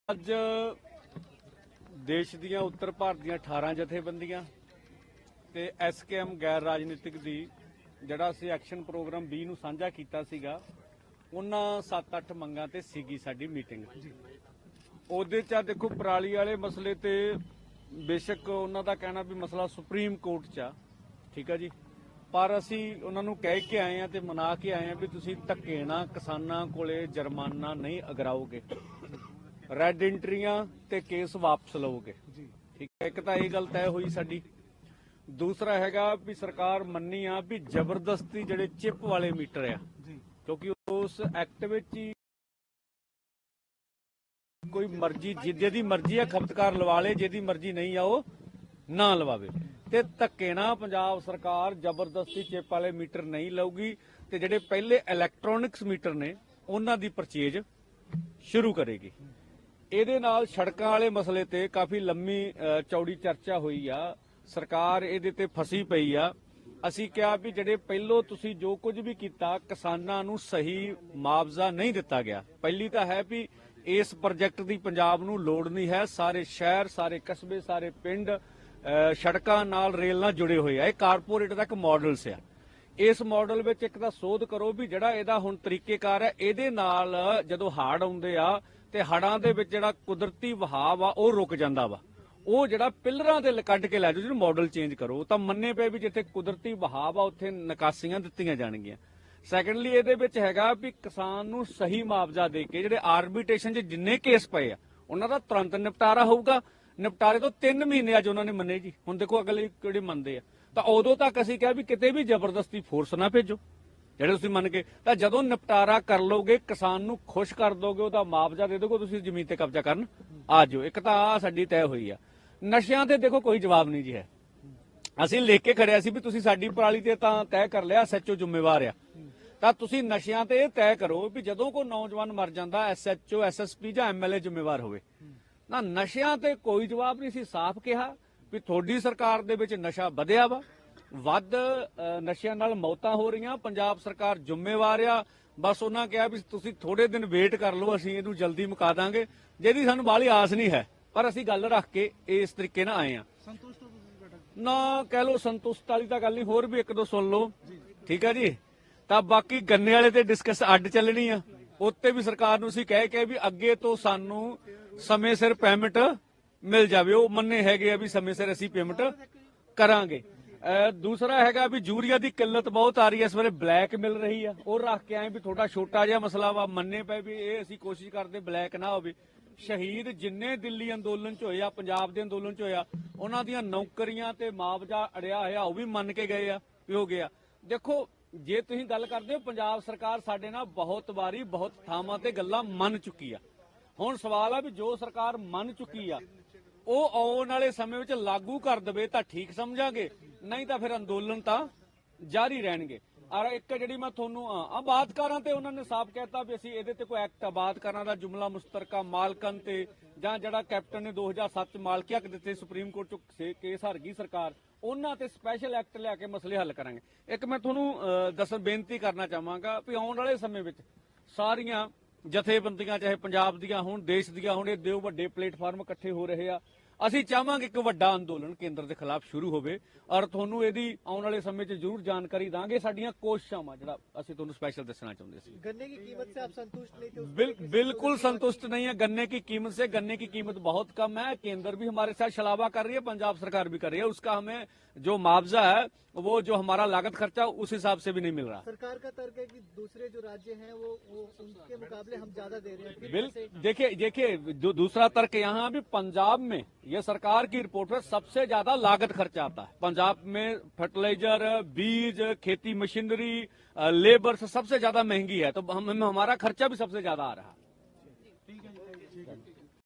ਅੱਜ ਦੇਸ਼ ਦੀਆਂ ਉੱਤਰ ਭਾਰਤ ਦੀਆਂ 18 ਜਥੇਬੰਦੀਆਂ ਤੇ ਐਸਕੇਐਮ ਗੈਰ ਰਾਜਨੀਤਿਕ ਦੀ ਜਿਹੜਾ ਅਸੀਂ ਐਕਸ਼ਨ ਪ੍ਰੋਗਰਾਮ 20 ਨੂੰ ਸਾਂਝਾ ਕੀਤਾ ਸੀਗਾ, ਉਹਨਾਂ 7-8 ਮੰਗਾਂ ਤੇ ਸੀਗੀ ਸਾਡੀ ਮੀਟਿੰਗ। ਉਹਦੇ 'ਚ ਦੇਖੋ ਪਰਾਲੀ ਵਾਲੇ ਮਸਲੇ ਤੇ ਬੇਸ਼ੱਕ ਉਹਨਾਂ ਦਾ ਕਹਿਣਾ ਵੀ ਮਸਲਾ ਸੁਪਰੀਮ ਕੋਰਟ 'ਚ ਆ, ਠੀਕ ਆ ਜੀ, ਪਰ ਅਸੀਂ ਉਹਨਾਂ ਨੂੰ ਕਹਿ ਕੇ ਆਏ ਆ ਤੇ ਮਨਾ ਕੇ ਆਏ ਆ ਵੀ ਤੁਸੀਂ ਧੱਕੇ ਨਾਲ ਕਿਸਾਨਾਂ ਕੋਲੇ ਜੁਰਮਾਨਾ ਨਹੀਂ ਅਗਰਾਓਗੇ, ਰੈੱਡ ਐਂਟਰੀਆਂ ਤੇ ਕੇਸ ਵਾਪਸ ਲਓਗੇ। ਠੀਕ ਹੈ, ਇੱਕ ਤਾਂ ਇਹ ਗੱਲ ਤੈਅ ਹੋਈ ਸਾਡੀ। ਦੂਸਰਾ ਹੈਗਾ ਵੀ ਸਰਕਾਰ ਮੰਨੀ ਆ ਵੀ ਜ਼ਬਰਦਸਤੀ ਜਿਹੜੇ ਚਿਪ ਵਾਲੇ ਮੀਟਰ ਆ, ਕਿਉਂਕਿ ਉਸ ਐਕਟ ਵਿੱਚ ਹੀ ਕੋਈ ਮਰਜ਼ੀ ਜਿਹਦੀ ਮਰਜ਼ੀ ਆ ਖਪਤਕਾਰ ਲਵਾ ਲੇ, ਜਿਹਦੀ ਮਰਜ਼ੀ ਨਹੀਂ ਆ ਉਹ ਨਾ ਲਵਾਵੇ, ਤੇ ਧੱਕੇ ਨਾਲ ਪੰਜਾਬ ਸਰਕਾਰ ਜ਼ਬਰਦਸਤੀ ਚਿਪ ਵਾਲੇ ਮੀਟਰ ਨਹੀਂ ਲਊਗੀ ਤੇ ਜਿਹੜੇ ਪਹਿਲੇ ਇਲੈਕਟ੍ਰੋਨਿਕਸ ਮੀਟਰ ਨੇ ਉਹਨਾਂ ਦੀ ਪਰਚੇਜ ਸ਼ੁਰੂ ਕਰੇਗੀ। ਇਹਦੇ ਨਾਲ ਸੜਕਾਂ ਵਾਲੇ ਮਸਲੇ ਤੇ ਕਾਫੀ ਲੰਮੀ ਚੌੜੀ ਚਰਚਾ ਹੋਈ ਆ, ਸਰਕਾਰ ਇਹਦੇ ਤੇ ਫਸੀ ਪਈ ਆ। ਅਸੀਂ ਕਿਹਾ ਵੀ ਜਿਹੜੇ ਪਹਿਲੋਂ ਤੁਸੀਂ ਜੋ ਕੁਝ ਵੀ ਕੀਤਾ ਕਿਸਾਨਾਂ ਨੂੰ ਸਹੀ ਮੁਆਵਜ਼ਾ ਨਹੀਂ ਦਿੱਤਾ ਗਿਆ। ਪਹਿਲੀ ਤਾਂ ਹੈ ਵੀ ਇਸ ਪ੍ਰੋਜੈਕਟ ਦੀ ਪੰਜਾਬ ਨੂੰ ਲੋੜ ਨਹੀਂ ਹੈ, ਸਾਰੇ ਸ਼ਹਿਰ, ਸਾਰੇ ਕਸਬੇ, ਸਾਰੇ ਪਿੰਡ ਸੜਕਾਂ ਨਾਲ ਰੇਲ ਨਾਲ ਜੁੜੇ ਹੋਏ ਆ। ਇਹ ਕਾਰਪੋਰੇਟ ਦਾ ਇੱਕ ਮਾਡਲ ਸਿਆ। ਇਸ ਮਾਡਲ ਵਿੱਚ ਇੱਕ ਤਾਂ ਸੋਧ ਕਰੋ ਵੀ ਜਿਹੜਾ ਇਹਦਾ ਹੁਣ ਤਰੀਕੇਕਾਰ ਹੈ, ਇਹਦੇ ਨਾਲ ਜਦੋਂ ਹੜ੍ਹ ਆਉਂਦੇ ਆ ਤੇ ਹੜ੍ਹਾਂ ਦੇ ਵਿੱਚ ਜਿਹੜਾ ਕੁਦਰਤੀ ਵਹਾਅ ਆ ਉਹ ਰੁਕ ਜਾਂਦਾ ਵਾ, ਉਹ ਜਿਹੜਾ ਪਿਲਰਾਂ ਤੇ ਕੱਢ ਕੇ ਲੈ ਜਾਓ, ਜਿਹਨੂੰ ਮਾਡਲ ਚੇਂਜ ਕਰੋ। ਤਾਂ ਮੰਨੇ ਪਏ ਵੀ ਜਿੱਥੇ ਕੁਦਰਤੀ ਵਹਾਅ ਆ ਉੱਥੇ ਨਿਕਾਸੀਆਂ ਦਿੱਤੀਆਂ ਜਾਣਗੀਆਂ। ਸੈਕੰਡਲੀ ਇਹਦੇ ਵਿੱਚ ਹੈਗਾ ਵੀ ਕਿਸਾਨ ਨੂੰ ਸਹੀ ਮੁਆਵਜ਼ਾ ਦੇ ਕੇ ਜਿਹੜੇ ਆਰਬਿਟ੍ਰੇਸ਼ਨ 'ਚ ਜਿੰਨੇ ਕੇਸ ਪਏ ਆ ਉਹਨਾਂ ਦਾ ਤੁਰੰਤ ਨਿਪਟਾਰਾ ਹੋਊਗਾ। ਨਿਪਟਾਰੇ ਤੋਂ 3 ਮਹੀਨੇ ਅੱਜ ਉਹਨਾਂ ਨੇ ਮੰਨੇ ਜੀ। ਹੁਣ ਦੇਖੋ ਅਗਲੇ ਕਿਹੜੇ ਮੰਨਦੇ ਆ। ਤਾਂ ਉਦੋਂ ਤੱਕ ਅਸੀਂ ਕਿਹਾ ਵੀ ਕਿਤੇ ਵੀ ਜ਼ਬਰਦਸਤੀ ਫੋਰਸ ਨਾ ਭੇਜੋ, ਜਿਹੜੇ ਤੁਸੀਂ ਮੰਨ ਕੇ ਤਾਂ ਜਦੋਂ ਨਿਪਟਾਰਾ ਕਰ ਲੋਗੇ, ਕਿਸਾਨ ਨੂੰ ਖੁਸ਼ ਕਰ ਦੋਗੇ, ਉਹਦਾ ਮੁਆਵਜ਼ਾ ਦੇ ਦੋਗੇ, ਤੁਸੀਂ ਜ਼ਮੀਨ ਤੇ ਕਬਜ਼ਾ ਕਰਨ ਆ ਜਾਓ। ਇੱਕ ਤਾਂ ਆ ਸਾਡੀ ਤੈਅ ਹੋਈ ਆ। ਨਸ਼ਿਆਂ ਤੇ ਦੇਖੋ ਕੋਈ ਜਵਾਬ ਨਹੀਂ ਜੀ ਹੈ। ਅਸੀਂ ਲਿਖ ਕੇ ਖੜਿਆ ਸੀ ਵੀ ਤੁਸੀਂ ਸਾਡੀ ਪਰਾਲੀ ਤੇ ਤਾਂ ਤੈਅ ਕਰ ਲਿਆ, ਐਸਐਚਓ ਜ਼ਿੰਮੇਵਾਰ ਆ, ਤਾਂ ਤੁਸੀਂ ਨਸ਼ਿਆਂ ਤੇ ਇਹ ਤੈਅ ਕਰੋ ਵੀ ਜਦੋਂ ਕੋਈ ਨੌਜਵਾਨ ਮਰ ਜਾਂਦਾ ਐਸਐਚਓ, ਐਸਐਸਪੀ ਜਾਂ ਐਮਐਲਏ ਜ਼ਿੰਮੇਵਾਰ ਹੋਵੇ ਨਾ। ਨਸ਼ਿਆਂ ਤੇ ਕੋਈ ਜਵਾਬ ਨਹੀਂ ਸੀ। ਸਾਫ਼ ਕਿਹਾ ਵੀ ਤੁਹਾਡੀ ਸਰਕਾਰ ਦੇ ਵਿੱਚ ਨਸ਼ਾ ਵਧਿਆ ਵਾ, ਵੱਧ ਨਸ਼ਿਆਂ ਨਾਲ ਮੌਤਾਂ ਹੋ ਰਹੀਆਂ, ਪੰਜਾਬ ਸਰਕਾਰ ਜ਼ਿੰਮੇਵਾਰ ਆ। ਬਸ ਉਹਨਾਂ ਕਿਹਾ ਵੀ ਤੁਸੀਂ ਥੋੜੇ ਦਿਨ ਵੇਟ ਕਰ ਲਓ, ਅਸੀਂ ਇਹਨੂੰ ਜਲਦੀ ਮੁਕਾ ਦਾਂਗੇ, ਜਿਹਦੀ ਸਾਨੂੰ ਬਾਹਲੀ ਆਸ ਨਹੀਂ ਹੈ, ਪਰ ਅਸੀਂ ਗੱਲ ਰੱਖ ਕੇ ਇਸ ਤਰੀਕੇ ਨਾਲ ਆਏ ਆ। ਨਾ ਕਹਿ ਲਓ ਸੰਤੁਸ਼ਟ ਵਾਲੀ ਤਾਂ ਗੱਲ ਨਹੀਂ, ਹੋਰ ਵੀ ਇੱਕ ਦੋ ਸੁਣ ਲਓ, ਠੀਕ ਆ ਜੀ। ਤਾਂ ਬਾਕੀ ਗੰਨੇ ਵਾਲੇ ਤੇ ਡਿਸਕਸ ਅੱਡ ਚੱਲਣੀ ਆ, ਉੱਤੇ ਵੀ ਸਰਕਾਰ ਨੂੰ ਅਸੀਂ ਕਹਿ ਕੇ ਵੀ ਅੱਗੇ ਤੋਂ ਸਾਨੂੰ ਸਮੇਂ ਸਿਰ ਪੇਮੈਂਟ ਮਿਲ ਜਾਵੇ। ਉਹ ਮੰਨੇ ਹੈਗੇ ਆ ਵੀ ਸਮੇਂ ਸਿਰ ਅਸੀਂ ਪੇਮੈਂਟ ਕਰਾਂਗੇ। ਦੂਸਰਾ ਹੈਗਾ ਵੀ ਯੂਰੀਆ ਦੀ ਕਿੱਲਤ ਬਹੁਤ ਆ ਰਹੀ ਹੈ, ਇਸ ਵੇਲੇ ਬਲੈਕ ਮਿਲ ਰਹੀ ਆ, ਉਹ ਰੱਖ ਕੇ ਆਏ ਵੀ ਥੋੜਾ ਛੋਟਾ ਜਿਹਾ ਮਸਲਾ ਵਾ, ਮੰਨੇ ਪਏ ਵੀ ਇਹ ਅਸੀਂ ਕੋਸ਼ਿਸ਼ ਕਰਦੇ ਬਲੈਕ ਨਾ ਹੋਵੇ। ਸ਼ਹੀਦ ਜਿੰਨੇ ਦਿੱਲੀ ਅੰਦੋਲਨ ਚ ਹੋਏ ਆ, ਪੰਜਾਬ ਦੇ ਅੰਦੋਲਨ ਚ ਹੋਇਆ, ਉਹਨਾਂ ਦੀਆਂ ਨੌਕਰੀਆਂ ਤੇ ਮੁਆਵਜ਼ਾ ਅੜਿਆ ਹੋਇਆ, ਉਹ ਵੀ ਮੰਨ ਕੇ ਗਏ ਆ ਵੀ ਹੋ ਗਿਆ। ਦੇਖੋ ਜੇ ਤੁਸੀਂ ਗੱਲ ਕਰਦੇ ਹੋ, ਪੰਜਾਬ ਸਰਕਾਰ ਸਾਡੇ ਨਾਲ ਬਹੁਤ ਵਾਰੀ ਬਹੁਤ ਥਾਵਾਂ ਤੇ ਗੱਲਾਂ ਮੰਨ ਚੁੱਕੀ ਆ। ਹੁਣ ਸਵਾਲ ਆ ਵੀ ਜੋ ਸਰਕਾਰ ਮੰਨ ਚੁੱਕੀ ਆ ਉਹ ਆਉਣ ਵਾਲੇ ਸਮੇਂ ਵਿੱਚ ਲਾਗੂ ਕਰ ਦੇਵੇ ਤਾਂ ਠੀਕ ਸਮਝਾਂਗੇ, ਨਹੀਂ ਤਾਂ ਫਿਰ ਅੰਦੋਲਨ ਤਾਂ ਜਾਰੀ ਰਹਿਣਗੇ। ਔਰ ਇੱਕ ਜਿਹੜੀ ਮੈਂ ਤੁਹਾਨੂੰ ਆਬਾਦਕਾਰਾਂ ਤੇ ਉਹਨਾਂ ਨੇ ਸਾਫ਼ ਕਹਿਤਾ ਵੀ ਅਸੀਂ ਇਹਦੇ ਤੇ ਕੋਈ ਐਕਟ ਆਬਾਦਕਾਰਾਂ ਦਾ ਜੁਮਲਾ ਮੁਸ਼ਤਰਕਾ ਮਾਲਕਨ ਤੇ ਜਾਂ ਜਿਹੜਾ ਕੈਪਟਨ ਨੇ 2007 ਚ ਮਾਲਕੀ ਹੱਕ ਦਿੱਤੇ, ਸੁਪਰੀਮ ਕੋਰਟ ਚ ਕੇਸ ਹਾਰ ਗਈ ਸਰਕਾਰ, ਉਹਨਾਂ ਤੇ ਸਪੈਸ਼ਲ ਐਕਟ ਲਿਆ ਕੇ ਮਸਲੇ ਹੱਲ ਕਰਾਂਗੇ। ਇੱਕ ਮੈਂ ਤੁਹਾਨੂੰ ਬੇਨਤੀ ਕਰਨਾ ਚਾਹਾਂਗਾ ਵੀ ਆਉਣ ਵਾਲੇ ਸਮੇਂ ਵਿੱਚ ਸਾਰੀਆਂ ਜਥੇਬੰਦੀਆਂ ਚਾਹੇ ਪੰਜਾਬ ਦੀਆਂ ਹੋਣ, ਦੇਸ਼ ਦੀਆਂ ਹੋਣ, ਇਹ ਦੋ ਵੱਡੇ ਪਲੇਟਫਾਰਮ ਇਕੱਠੇ ਹੋ ਰਹੇ ਆ। ਅਸੀਂ ਚਾਹਾਂਗੇ ਇੱਕ ਵੱਡਾ ਅੰਦੋਲਨ ਕੇਂਦਰ ਦੇ ਖਿਲਾਫ ਸ਼ੁਰੂ ਹੋਵੇ, ਔਰ ਤੁਹਾਨੂੰ ਇਹਦੀ ਆਉਣ ਵਾਲੇ ਸਮੇਂ 'ਚ ਜ਼ਰੂਰ ਜਾਣਕਾਰੀ ਦਾਂਗੇ। ਸਾਡੀਆਂ ਕੋਸ਼ਿਸ਼ਾਂ ਵਾ ਜਿਹੜਾ ਅਸੀਂ ਤੁਹਾਨੂੰ ਸਪੈਸ਼ਲ ਦੱਸਣਾ ਚਾਹੁੰਦੇ ਸੀ। गन्ने की कीमत से आप संतुष्ट नहीं थे? बिल्कुल संतुष्ट नहीं है गन्ने की कीमत से। गन्ने की कीमत बहुत कम है, केंद्र भी हमारे साथ छलावा कर रही है, पंजाब सरकार भी कर रही है, उसका हमें जो मुआवजा है वो जो हमारा लागत खर्चा उस हिसाब से भी नहीं मिल रहा। सरकार का तर्क है कि दूसरे जो राज्य हैं वो उनके मुकाबले हम ज्यादा दे रहे हैं। देखिए दूसरा तर्क यहाँ भी पंजाब में ये सरकार की रिपोर्ट है सबसे ज्यादा लागत खर्चा आता है। पंजाब में फर्टिलाइजर, बीज, खेती मशीनरी, लेबर सबसे ज्यादा महंगी है, तो हमारा खर्चा भी सबसे ज्यादा आ रहा है।